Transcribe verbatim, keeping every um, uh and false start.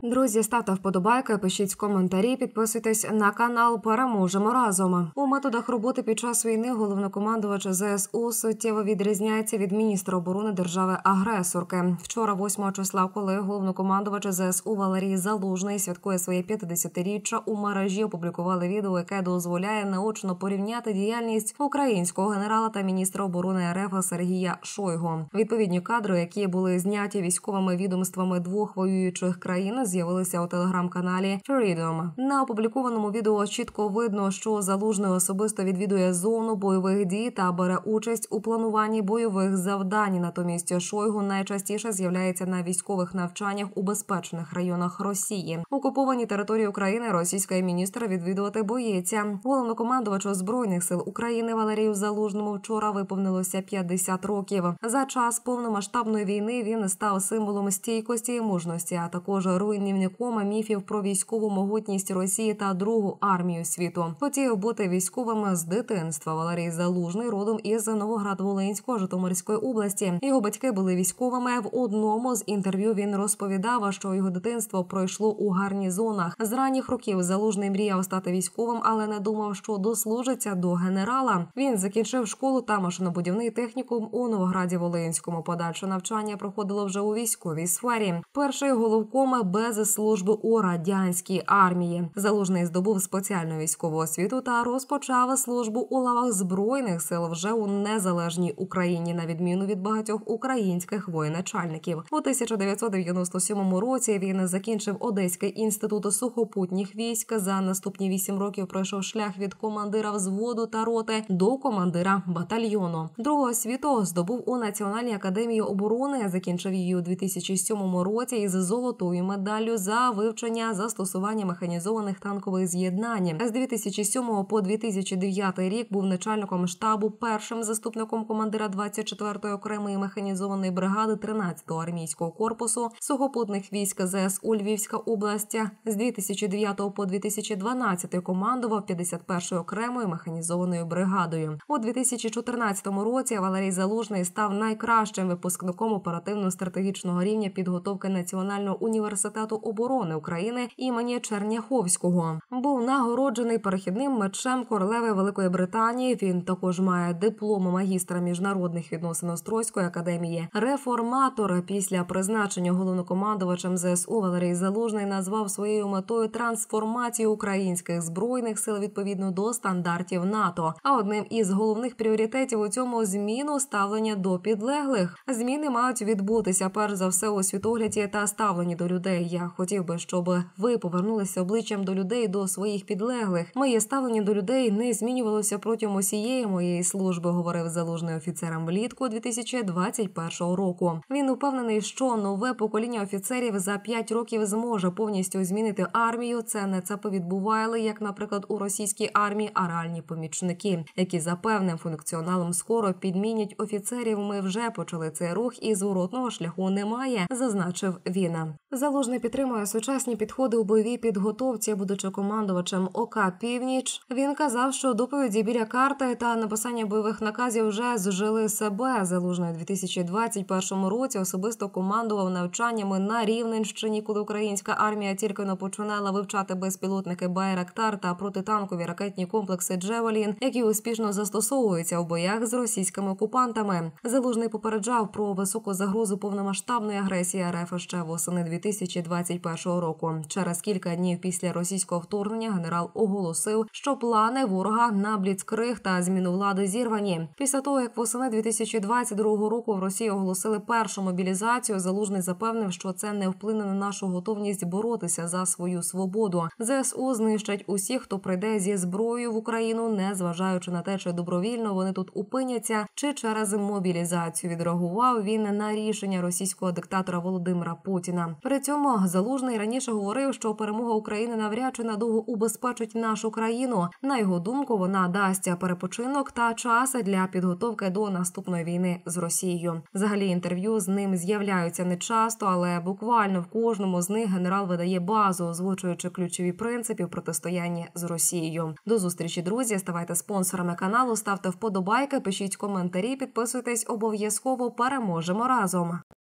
Друзі, ставте вподобайки, пишіть коментарі, підписуйтесь на канал. Переможемо разом. У методах роботи під час війни головнокомандувач зе ес у суттєво відрізняється від міністра оборони держави-агресорки. Вчора, восьмого числа, коли головнокомандувач зе ес у Валерій Залужний святкує своє п'ятдесятиріччя, у мережі опублікували відео, яке дозволяє наочно порівняти діяльність українського генерала та міністра оборони ер еф Сергія Шойгу. Відповідні кадри, які були зняті військовими відомствами двох воюючих країн, з'явилися у телеграм-каналі Freedom. На опублікованому відео чітко видно, що Залужний особисто відвідує зону бойових дій та бере участь у плануванні бойових завдань. Натомість Шойгу найчастіше з'являється на військових навчаннях у безпечних районах Росії. Окуповані території України російський міністр відвідувати боїться. Головнокомандувачу Збройних сил України Валерію Залужному вчора виповнилося п'ятдесят років. За час повномасштабної війни він став символом стійкості і мужності, а також руйнівником міфів про військову могутність Росії та Другу армію світу. Хотів бути військовим з дитинства. Валерій Залужний родом із Новоград-Волинського, Житомирської області. Його батьки були військовими. В одному з інтерв'ю він розповідав, що його дитинство пройшло у гарнізонах. З ранніх років Залужний мріяв стати військовим, але не думав, що дослужиться до генерала. Він закінчив школу та машинобудівний технікум у Новограді-Волинському. Подальше навчання проходило вже у військовій сфері. Перший головком без служби у радянській армії. Залужний здобув спеціальну військову освіту та розпочав службу у лавах Збройних сил вже у незалежній Україні, на відміну від багатьох українських воєначальників. У тисяча дев'ятсот дев'яносто сьомому році він закінчив Одеський інститут сухопутніх військ. За наступні вісім років пройшов шлях від командира взводу та роти до командира батальйону. Другу освіту здобув у Національній академії оборони, закінчив її у дві тисячі сьомому році із золотою медаллю за вивчення застосування механізованих танкових з'єднань. З дві тисячі сьомого по дві тисячі дев'ятий рік був начальником штабу, першим заступником командира двадцять четвертої окремої механізованої бригади тринадцятого армійського корпусу сухопутних військ зе ес у Львівська область. З дві тисячі дев'ятого по дві тисячі дванадцятий командував п'ятдесят першою окремою механізованою бригадою. У дві тисячі чотирнадцятому році Валерій Залужний став найкращим випускником оперативно-стратегічного рівня підготовки Національного університету оборони України імені Черняховського. Був нагороджений перехідним мечем королеви Великої Британії. Він також має диплом магістра міжнародних відносин Острозької академії. Реформатор. Після призначення головнокомандувачем зе ес у Валерій Залужний назвав своєю метою трансформацію українських збройних сил відповідно до стандартів НАТО. А одним із головних пріоритетів у цьому зміну ставлення до підлеглих. Зміни мають відбутися перш за все у світогляді та ставленні до людей. Я хотів би, щоб ви повернулися обличчям до людей, до своїх підлеглих. Моє ставлення до людей не змінювалося протягом усієї моєї служби, говорив Залужний офіцерам влітку дві тисячі двадцять першого року. Він упевнений, що нове покоління офіцерів за п'ять років зможе повністю змінити армію. Це не ЦАПи відбували, як, наприклад, у російській армії, а реальні помічники, які за певним функціоналом скоро підмінять офіцерів. Ми вже почали цей рух і зворотного шляху немає, зазначив він. Залужний підтримує сучасні підходи у бойовій підготовці, будучи командувачем ОК «Північ». Він казав, що доповіді біля карти та написання бойових наказів вже зжили себе. Залужний у дві тисячі двадцять першому році особисто командував навчаннями на Рівненщині, коли українська армія тільки не починала вивчати безпілотники «Байрактар» та протитанкові ракетні комплекси «Джевелін», які успішно застосовуються у боях з російськими окупантами. Залужний попереджав про високу загрозу повномасштабної агресії ер еф ще восени дві тисячі двадцять першого року. Через кілька днів після російського вторгнення генерал оголосив, що плани ворога на бліцкриг та зміну влади зірвані. Після того, як восени дві тисячі двадцять другого року в Росії оголосили першу мобілізацію, Залужний запевнив, що це не вплине на нашу готовність боротися за свою свободу. зе ес у знищать усіх, хто прийде зі зброєю в Україну, не зважаючи на те, чи добровільно вони тут опиняться, чи через мобілізацію. Відреагував він на рішення російського диктатора Володимира Путіна. При цьому Залужний раніше говорив, що перемога України навряд чи надовго убезпечить нашу країну. На його думку, вона дасть перепочинок та час для підготовки до наступної війни з Росією. Взагалі, інтерв'ю з ним з'являються не часто, але буквально в кожному з них генерал видає базу, озвучуючи ключові принципи протистояння з Росією. До зустрічі, друзі! Ставайте спонсорами каналу, ставте вподобайки, пишіть коментарі, підписуйтесь обов'язково. Переможемо разом!